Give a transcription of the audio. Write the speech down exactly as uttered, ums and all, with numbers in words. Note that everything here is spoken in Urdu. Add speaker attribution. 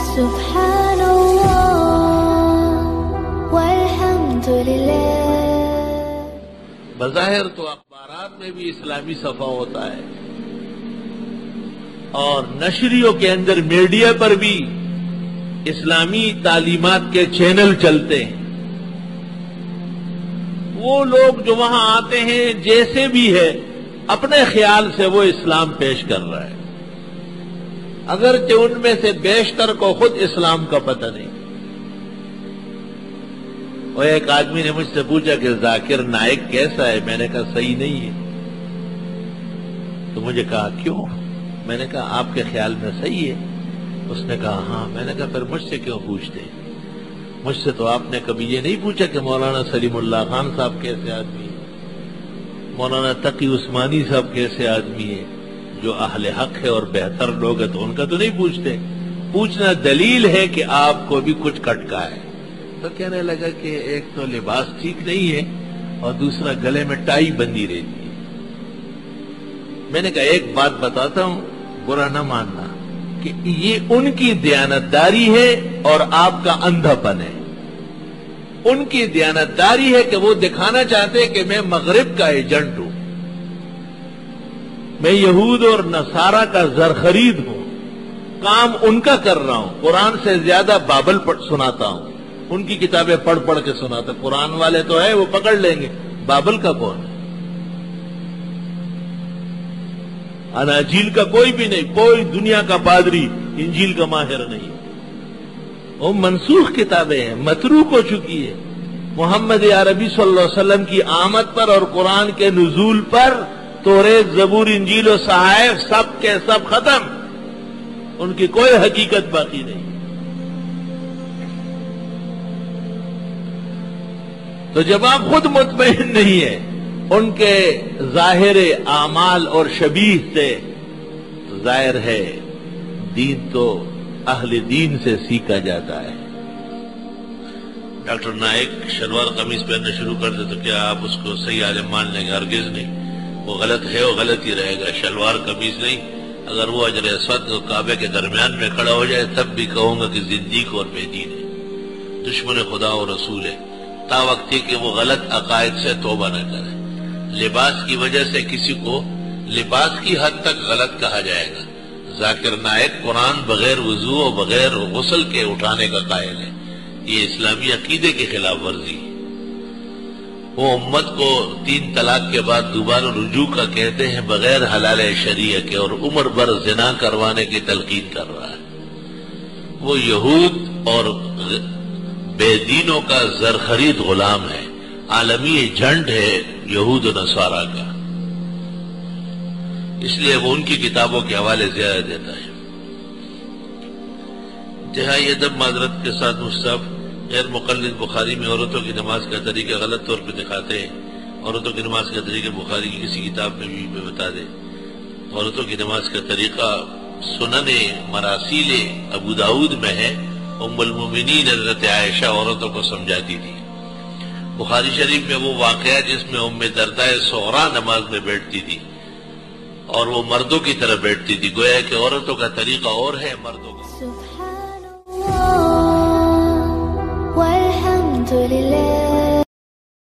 Speaker 1: سبحان اللہ والحمد للہ۔
Speaker 2: بظاہر تو اخبارات میں بھی اسلامی صفحہ ہوتا ہے اور نشریوں کے اندر میڈیا پر بھی اسلامی تعلیمات کے چینل چلتے ہیں۔ وہ لوگ جو وہاں آتے ہیں جیسے بھی ہے اپنے خیال سے وہ اسلام پیش کر رہا ہے، اگرچہ ان میں سے بیشتر کو خود اسلام کا پتہ نہیں۔ اور ایک آدمی نے مجھ سے پوچھا کہ ذاکر نائک کیسا ہے؟ میں نے کہا صحیح نہیں ہے۔ تو مجھے کہا کیوں؟ میں نے کہا آپ کے خیال میں صحیح ہے؟ اس نے کہا ہاں۔ میں نے کہا پھر مجھ سے کیوں پوچھتے؟ مجھ سے تو آپ نے کبھی یہ نہیں پوچھا کہ مولانا سلیم اللہ خان صاحب کیسے آدمی ہے، مولانا تقی عثمانی صاحب کیسے آدمی ہے، جو اہل حق ہے اور بہتر لوگ ہیں تو ان کا تو نہیں پوچھتے۔ پوچھنا دلیل ہے کہ آپ کو بھی کچھ کٹکا ہے۔ تو کہنے لگا کہ ایک تو لباس ٹھیک نہیں ہے اور دوسرا گلے میں ٹائی بندی رہتی ہے۔ میں نے کہا ایک بات بتاتا ہوں، برا نہ ماننا، کہ یہ ان کی دیانتداری ہے اور آپ کا اندھا پن ہے۔ ان کی دیانتداری ہے کہ وہ دکھانا چاہتے کہ میں مغرب کا ایجنٹ ہوں، میں یہود اور نصارہ کا زر خرید ہوں، کام ان کا کر رہا ہوں، قرآن سے زیادہ بابل پڑھ سناتا ہوں، ان کی کتابیں پڑھ پڑھ کے سناتا۔ قرآن والے تو ہے وہ پکڑ لیں گے، بابل کا کون ہے؟ اناجیل کا کوئی بھی نہیں، کوئی دنیا کا پادری انجیل کا ماہر نہیں۔ وہ منسوخ کتابیں ہیں، متروک ہو چکی ہے۔ محمد عربی صلی اللہ علیہ وسلم کی آمد پر اور قرآن کے نزول پر توریت، زبور، انجیل و صحائف سب کے سب ختم، ان کی کوئی حقیقت باقی نہیں۔ تو جب آپ خود مطمئن نہیں ہیں ان کے ظاہر اعمال اور شبیہ سے، تو ظاہر ہے دین تو اہل دین سے سیکھا جاتا ہے۔ ڈاکٹر نائک شلوار قمیض پہننا شروع کر دے تو کیا آپ اس کو صحیح عالم مان لیں گے؟ ہرگز نہیں، وہ غلط ہے، وہ غلط ہی رہے گا۔ شلوار قمیض نہیں، اگر وہ حجر اسود اور کعبے کے درمیان میں کھڑا ہو جائے تب بھی کہوں گا کہ زندیق اور بے دین ہے، دشمن خدا اور رسول ہے، تا وقت کہ وہ غلط عقائد سے توبہ نہ کرے۔ لباس کی وجہ سے کسی کو لباس کی حد تک غلط کہا جائے گا۔ ذاکر نائک قرآن بغیر وضو اور بغیر غسل کے اٹھانے کا قائل ہے، یہ اسلامی عقیدے کی خلاف ورزی ہے۔ وہ امت کو تین طلاق کے بعد دوبارہ رجوع کا کہتے ہیں بغیر حلال شریعہ کے، اور عمر بھر زنا کروانے کی تلقین کر رہا ہے۔ وہ یہود اور بے دینوں کا زر خرید غلام ہے، عالمی ایجنٹ ہے یہود و نصارہ کا، اس لیے وہ ان کی کتابوں کے حوالے زیادہ دیتا ہے۔ انتہائی ادب معذرت کے ساتھ مصحف غیر مقلد بخاری میں عورتوں کی نماز کا طریقہ غلط طور پہ دکھاتے ہیں۔ عورتوں کی نماز کا طریقہ بخاری کی کسی کتاب میں بھی بتا دے۔ عورتوں کی نماز کا طریقہ سنن مراسیل ابو داود میں ہے۔ ام المومنین حضرت عائشہ عورتوں کو سمجھاتی تھی۔ بخاری شریف میں وہ واقعہ جس میں ام درداء صغریٰ نماز میں بیٹھتی تھی اور وہ مردوں کی طرح بیٹھتی تھی، گویا کہ عورتوں کا طریقہ اور ہے، مردوں کا۔
Speaker 1: سبحان اللہ والحمد للہ۔